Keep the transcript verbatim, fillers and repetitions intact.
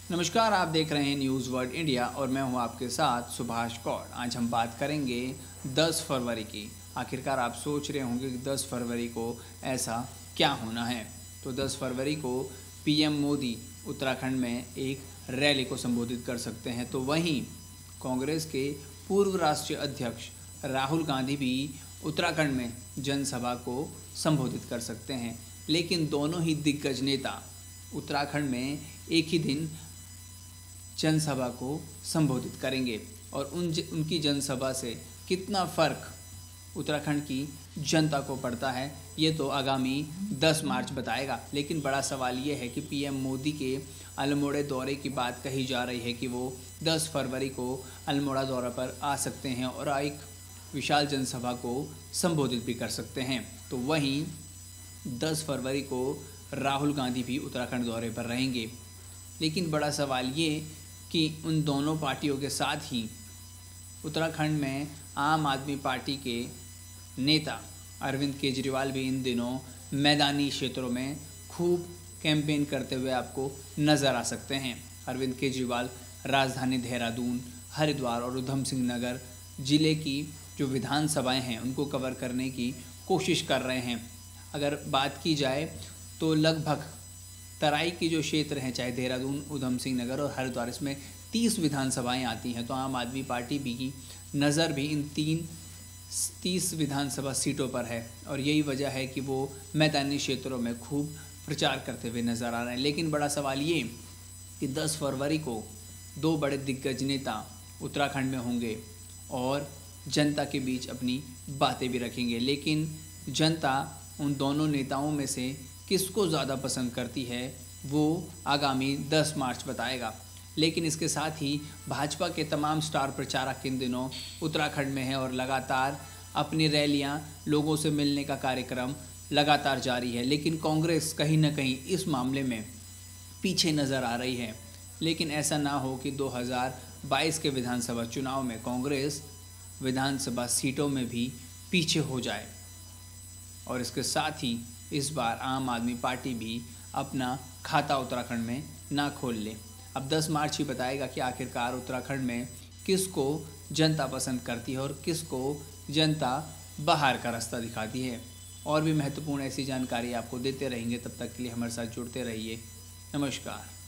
नमस्कार, आप देख रहे हैं न्यूज़ वर्ल्ड इंडिया और मैं हूं आपके साथ सुभाष कौर। आज हम बात करेंगे दस फरवरी की। आखिरकार आप सोच रहे होंगे कि दस फरवरी को ऐसा क्या होना है। तो दस फरवरी को पीएम मोदी उत्तराखंड में एक रैली को संबोधित कर सकते हैं। तो वहीं कांग्रेस के पूर्व राष्ट्रीय अध्यक्ष राहुल गांधी भी उत्तराखंड में जनसभा को संबोधित कर सकते हैं। लेकिन दोनों ही दिग्गज नेता उत्तराखंड में एक ही दिन जनसभा को संबोधित करेंगे और उन ज, उनकी जनसभा से कितना फ़र्क उत्तराखंड की जनता को पड़ता है, ये तो आगामी दस मार्च बताएगा। लेकिन बड़ा सवाल ये है कि पीएम मोदी के अल्मोड़ा दौरे की बात कही जा रही है कि वो दस फरवरी को अल्मोड़ा दौरे पर आ सकते हैं और एक विशाल जनसभा को संबोधित भी कर सकते हैं। तो वहीं दस फरवरी को राहुल गांधी भी उत्तराखंड दौरे पर रहेंगे। लेकिन बड़ा सवाल ये कि उन दोनों पार्टियों के साथ ही उत्तराखंड में आम आदमी पार्टी के नेता अरविंद केजरीवाल भी इन दिनों मैदानी क्षेत्रों में खूब कैंपेन करते हुए आपको नज़र आ सकते हैं। अरविंद केजरीवाल राजधानी देहरादून, हरिद्वार और उधम सिंह नगर ज़िले की जो विधानसभाएं हैं उनको कवर करने की कोशिश कर रहे हैं। अगर बात की जाए तो लगभग तराई की जो क्षेत्र हैं, चाहे देहरादून, उधम सिंह नगर और हरिद्वार, इसमें तीस विधानसभाएं आती हैं। तो आम आदमी पार्टी भी की नज़र भी इन तीन तीस विधानसभा सीटों पर है और यही वजह है कि वो मैदानी क्षेत्रों में खूब प्रचार करते हुए नज़र आ रहे हैं। लेकिन बड़ा सवाल ये कि दस फरवरी को दो बड़े दिग्गज नेता उत्तराखंड में होंगे और जनता के बीच अपनी बातें भी रखेंगे। लेकिन जनता उन दोनों नेताओं में से किसको ज़्यादा पसंद करती है वो आगामी दस मार्च बताएगा। लेकिन इसके साथ ही भाजपा के तमाम स्टार प्रचारक इन दिनों उत्तराखंड में हैं और लगातार अपनी रैलियां, लोगों से मिलने का कार्यक्रम लगातार जारी है। लेकिन कांग्रेस कहीं ना कहीं इस मामले में पीछे नज़र आ रही है। लेकिन ऐसा ना हो कि दो हज़ार बाईस के विधानसभा चुनाव में कांग्रेस विधानसभा सीटों में भी पीछे हो जाए। और इसके साथ ही इस बार आम आदमी पार्टी भी अपना खाता उत्तराखंड में ना खोल ले। अब दस मार्च ही बताएगा कि आखिरकार उत्तराखंड में किसको जनता पसंद करती है और किसको जनता बाहर का रास्ता दिखाती है। और भी महत्वपूर्ण ऐसी जानकारी आपको देते रहेंगे। तब तक के लिए हमारे साथ जुड़ते रहिए। नमस्कार।